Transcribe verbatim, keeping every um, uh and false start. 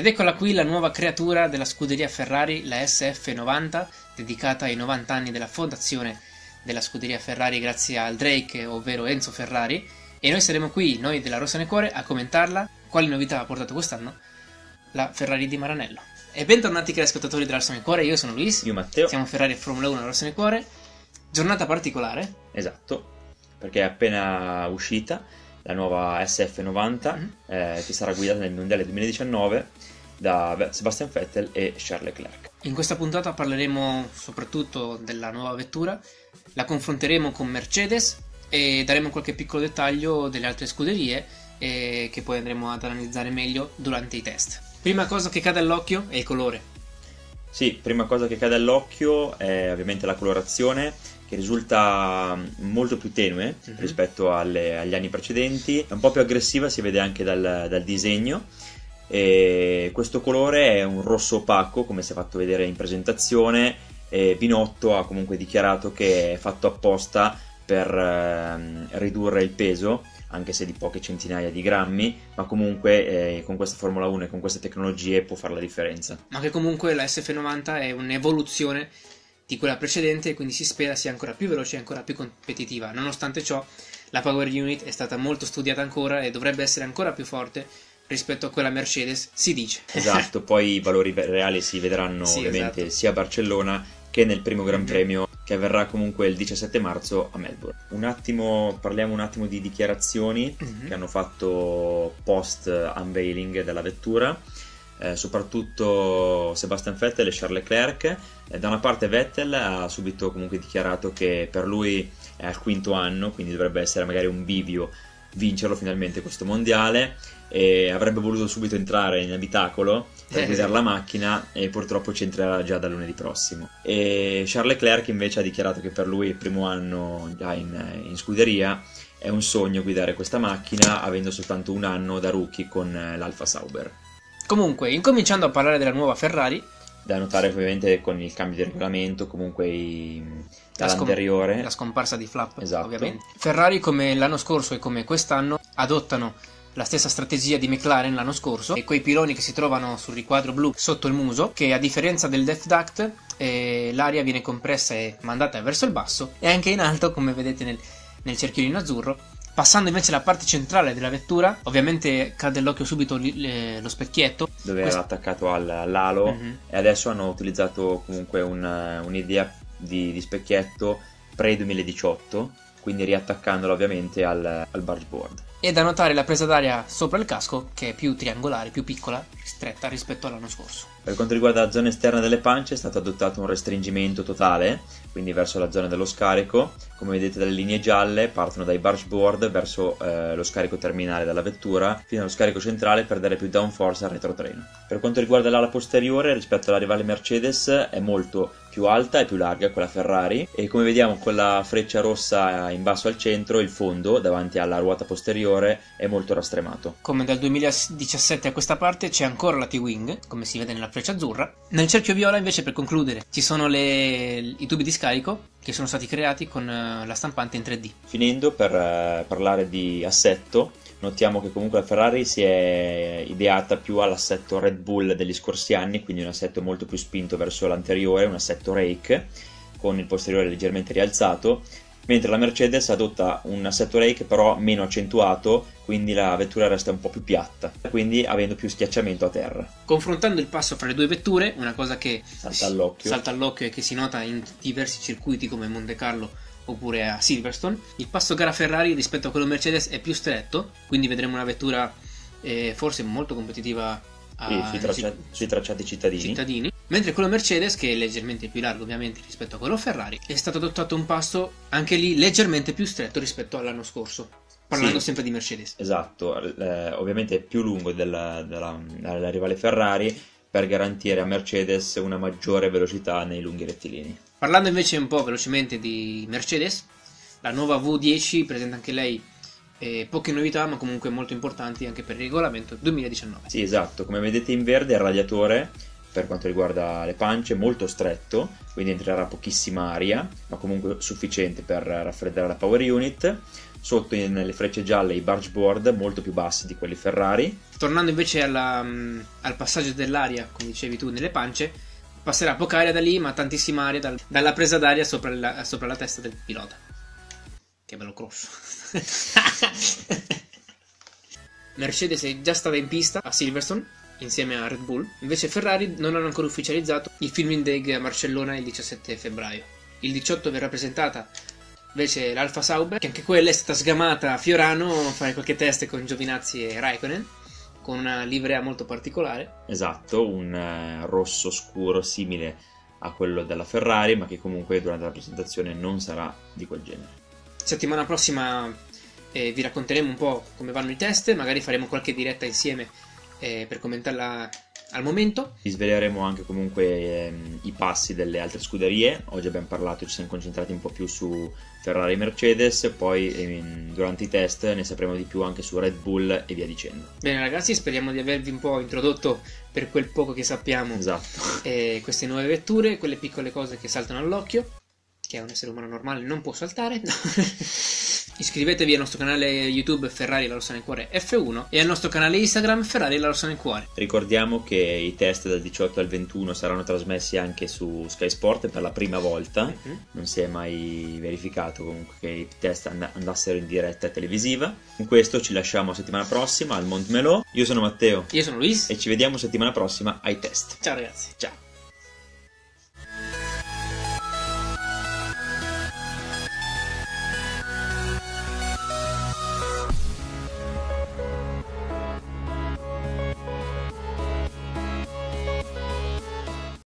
Ed eccola qui la nuova creatura della scuderia Ferrari, la S F novanta, dedicata ai novanta anni della fondazione della scuderia Ferrari grazie al Drake, ovvero Enzo Ferrari, e noi saremo qui, noi della Rossa nel Cuore, a commentarla. Quali novità ha portato quest'anno la Ferrari di Maranello. E bentornati cari ascoltatori della Rossa nel Cuore, io sono Luis, io Matteo, siamo Ferrari e Formula uno Rossa nel Cuore. Giornata particolare. Esatto, perché è appena uscita la nuova S F novanta, mm-hmm. eh, che sarà guidata nel Mondiale duemiladiciannove da Sebastian Vettel e Charles Leclerc. In questa puntata parleremo soprattutto della nuova vettura, la confronteremo con Mercedes e daremo qualche piccolo dettaglio delle altre scuderie eh, che poi andremo ad analizzare meglio durante i test. Prima cosa che cade all'occhio è il colore. Sì, prima cosa che cade all'occhio è ovviamente la colorazione, che risulta molto più tenue mm-hmm. rispetto alle, agli anni precedenti, è un po' più aggressiva, si vede anche dal, dal disegno. E questo colore è un rosso opaco, come si è fatto vedere in presentazione, e Binotto ha comunque dichiarato che è fatto apposta per eh, ridurre il peso, anche se di poche centinaia di grammi, ma comunque eh, con questa Formula uno e con queste tecnologie può fare la differenza. Ma che comunque la S F novanta è un'evoluzione di quella precedente e quindi si spera sia ancora più veloce e ancora più competitiva. Nonostante ciò, la Power Unit è stata molto studiata ancora e dovrebbe essere ancora più forte rispetto a quella Mercedes, si dice. Esatto, poi i valori reali si vedranno sì, ovviamente esatto. sia a Barcellona che nel primo Gran Premio che avverrà comunque il diciassette marzo a Melbourne. Un attimo, parliamo un attimo di dichiarazioni mm-hmm. che hanno fatto post unveiling della vettura, eh, soprattutto Sebastian Vettel e Charles Leclerc. Eh, da una parte Vettel ha subito comunque dichiarato che per lui è al quinto anno, quindi dovrebbe essere magari un bivio vincerlo finalmente questo mondiale, e avrebbe voluto subito entrare in abitacolo per guidare la macchina e purtroppo ci entrerà già da lunedì prossimo. E Charles Leclerc invece ha dichiarato che per lui il primo anno già in, in scuderia è un sogno guidare questa macchina, avendo soltanto un anno da rookie con l'Alfa Sauber. Comunque, incominciando a parlare della nuova Ferrari, da notare ovviamente con il cambio di regolamento, comunque i... la, scom- dall'anteriore la scomparsa di flap, esatto. ovviamente. Ferrari, come l'anno scorso e come quest'anno, adottano la stessa strategia di McLaren l'anno scorso, e quei piloni che si trovano sul riquadro blu sotto il muso, che a differenza del Depth Duct eh, l'aria viene compressa e mandata verso il basso e anche in alto, come vedete nel, nel cerchiolino azzurro. Passando invece alla parte centrale della vettura, ovviamente cade all'occhio subito li, le, lo specchietto dove Quest- era attaccato al, all'alo mm-hmm. e adesso hanno utilizzato comunque un, un'idea di, di specchietto pre duemiladiciotto, quindi riattaccandolo ovviamente al, al bargeboard. E da notare la presa d'aria sopra il casco, che è più triangolare, più piccola, stretta rispetto all'anno scorso. Per quanto riguarda la zona esterna delle pance è stato adottato un restringimento totale, quindi verso la zona dello scarico. Come vedete dalle linee gialle partono dai bargeboard verso eh, lo scarico terminale della vettura fino allo scarico centrale per dare più downforce al retrotreno. Per quanto riguarda l'ala posteriore, rispetto alla rivale Mercedes è molto più alta e più larga quella Ferrari, e come vediamo con la freccia rossa in basso al centro, il fondo davanti alla ruota posteriore è molto rastremato. Come dal duemiladiciassette a questa parte c'è ancora la T-Wing, come si vede nella freccia azzurra. Nel cerchio viola invece, per concludere, ci sono le, i tubi di scarico che sono stati creati con uh, la stampante in tre D. Finendo per uh, parlare di assetto, notiamo che comunque la Ferrari si è ideata più all'assetto Red Bull degli scorsi anni, quindi un assetto molto più spinto verso l'anteriore, un assetto rake con il posteriore leggermente rialzato, mentre la Mercedes adotta un assetto rake però meno accentuato, quindi la vettura resta un po' più piatta, quindi avendo più schiacciamento a terra. Confrontando il passo fra le due vetture, una cosa che salta all'occhio, salta all'occhio e che si nota in diversi circuiti come Monte Carlo oppure a Silverstone, il passo gara Ferrari rispetto a quello Mercedes è più stretto, quindi vedremo una vettura eh, forse molto competitiva a, sì, sui, tracciati, sui tracciati cittadini. cittadini, mentre quello Mercedes, che è leggermente più largo ovviamente rispetto a quello Ferrari, è stato adottato un passo anche lì leggermente più stretto rispetto all'anno scorso, parlando sì, sempre di Mercedes. Esatto, eh, ovviamente più lungo della, della, della rivale Ferrari, per garantire a Mercedes una maggiore velocità nei lunghi rettilini. Parlando invece un po' velocemente di Mercedes, la nuova V dieci presenta anche lei eh, poche novità, ma comunque molto importanti anche per il regolamento duemiladiciannove. Sì, esatto, come vedete in verde il radiatore, per quanto riguarda le pance, molto stretto, quindi entrerà pochissima aria, ma comunque sufficiente per raffreddare la power unit. sotto nelle frecce gialle i bargeboard molto più bassi di quelli Ferrari. Tornando invece alla, um, al passaggio dell'aria, come dicevi tu, nelle pance, passerà poca aria da lì, ma tantissima aria dal, dalla presa d'aria sopra la, sopra la testa del pilota. Che bello grosso. Mercedes è già stata in pista a Silverstone insieme a Red Bull, invece Ferrari non hanno ancora ufficializzato il filming day a Barcellona il diciassette febbraio. Il diciotto verrà presentata invece l'Alfa Sauber, che anche quella è stata sgamata a Fiorano a fare qualche test con Giovinazzi e Raikkonen, con una livrea molto particolare. Esatto, un eh, rosso scuro simile a quello della Ferrari, ma che comunque durante la presentazione non sarà di quel genere. Settimana prossima eh, vi racconteremo un po' come vanno i test, magari faremo qualche diretta insieme eh, per commentarla al momento. Vi sveleremo anche comunque ehm, i passi delle altre scuderie. Oggi abbiamo parlato, ci siamo concentrati un po' più su Ferrari e Mercedes, poi ehm, durante i test ne sapremo di più anche su Red Bull e via dicendo. Bene ragazzi, speriamo di avervi un po' introdotto per quel poco che sappiamo esatto. eh, queste nuove vetture, quelle piccole cose che saltano all'occhio, che un essere umano normale non può saltare. Iscrivetevi al nostro canale YouTube Ferrari la rossa nel cuore F uno e al nostro canale Instagram Ferrari la rossa nel cuore. Ricordiamo che i test dal diciotto al ventuno saranno trasmessi anche su Sky Sport per la prima volta. Mm-hmm. Non si è mai verificato comunque che i test and- andassero in diretta televisiva. Con questo ci lasciamo settimana prossima al Montmelò. Io sono Matteo. Io sono Luis. E ci vediamo settimana prossima ai test. Ciao ragazzi. Ciao.